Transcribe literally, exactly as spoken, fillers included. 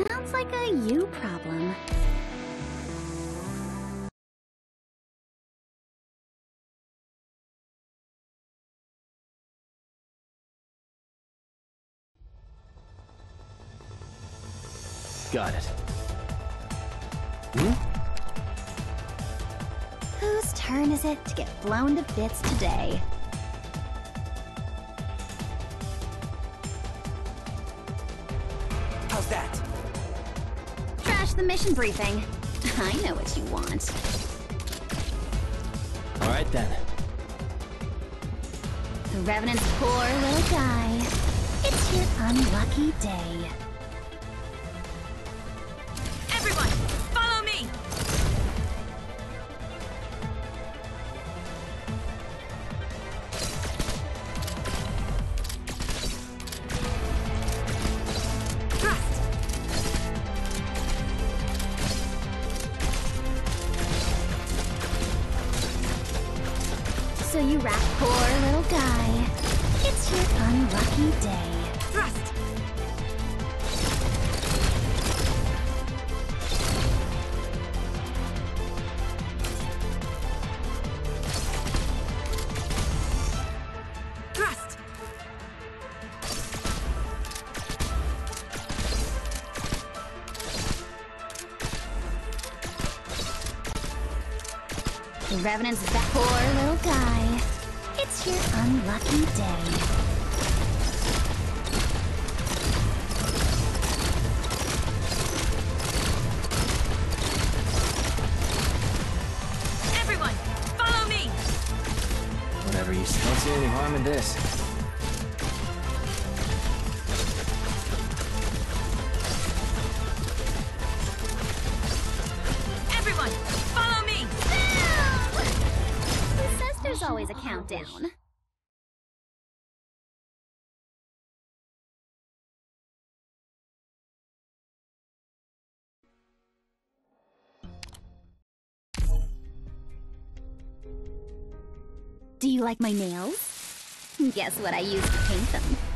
Sounds like a you problem. Got it. Hmm? Whose turn is it to get blown to bits today? How's that? Trash the mission briefing. I know what you want. All right then. The Revenant's poor little guy. It's your unlucky day. Everyone, follow me! Thrust! So you wrap poor little guy. It's your unlucky day. Thrust! Thrust! The Revenant's that poor little guy. It's your unlucky day. Everyone, follow me! Whatever, you don't see any harm in this. Everyone, follow me! Who says there's always a countdown? Do you like my nails? Guess what I used to paint them?